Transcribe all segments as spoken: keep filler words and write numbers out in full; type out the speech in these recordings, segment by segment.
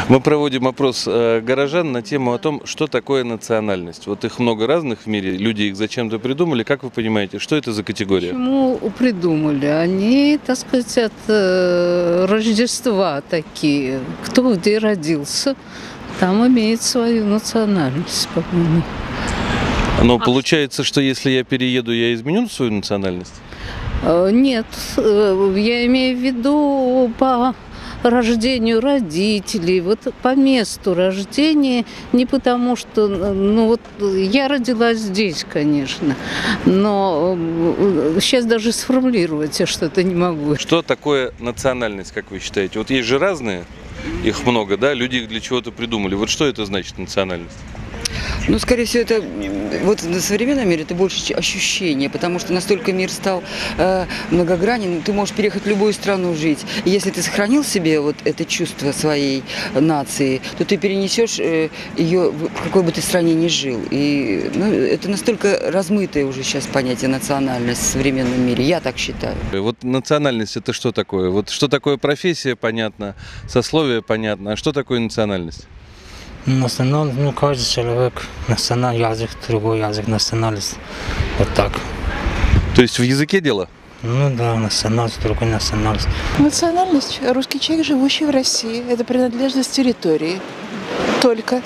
Мы проводим опрос э, горожан на тему о том, что такое национальность. Вот их много разных в мире, люди их зачем-то придумали. Как вы понимаете, что это за категория? Почему придумали? Они, так сказать, от э, Рождества такие. Кто где родился, там имеет свою национальность, по-моему. Но получается, что если я перееду, я изменю свою национальность? Э, нет, э, я имею в виду по рождению родителей, вот по месту рождения, не потому что, ну вот я родилась здесь, конечно, но сейчас даже сформулировать я что-то не могу. Что такое национальность, как вы считаете? Вот есть же разные, их много, да, люди их для чего-то придумали. Вот что это значит национальность? Ну, скорее всего, это вот в современном мире это больше ощущение, потому что настолько мир стал э, многогранен, ты можешь переехать в любую страну жить. И если ты сохранил в себе вот это чувство своей нации, то ты перенесешь э, ее в какой бы ты стране ни жил. И ну, это настолько размытое уже сейчас понятие национальность в современном мире, я так считаю. Вот национальность это что такое? Вот что такое профессия, понятно, сословие, понятно, а что такое национальность? Национальность, ну, каждый человек, национальный язык, другой язык, национальность, вот так. То есть в языке дело? Ну да, национальность, другой национальность. Национальность – русский человек, живущий в России. Это принадлежность территории. Только.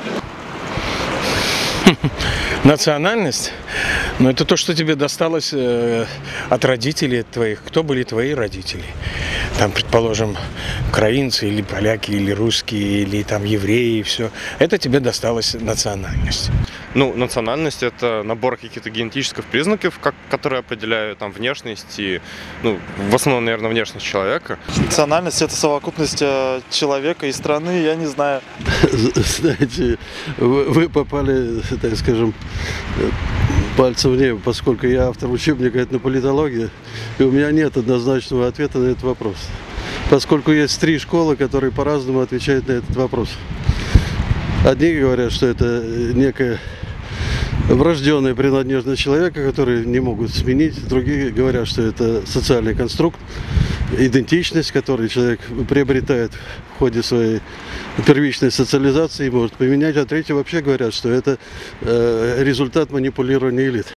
Национальность? Ну, это то, что тебе досталось э, от родителей твоих. Кто были твои родители? Там, предположим, украинцы или поляки, или русские, или там евреи, и все. Это тебе досталась национальность. Ну, национальность – это набор каких-то генетических признаков, как, которые определяют там внешность и, ну, в основном, наверное, внешность человека. Национальность – это совокупность человека и страны, я не знаю. Знаете, вы, вы попали, так скажем, пальцем в небо, поскольку я автор учебника этнополитологии, и у меня нет однозначного ответа на этот вопрос. Поскольку есть три школы, которые по-разному отвечают на этот вопрос. Одни говорят, что это некая врожденная принадлежность человека, который не могут сменить. Другие говорят, что это социальный конструкт, идентичность, которую человек приобретает в ходе своей первичной социализации и может поменять. А третьи вообще говорят, что это э, результат манипулирования элит.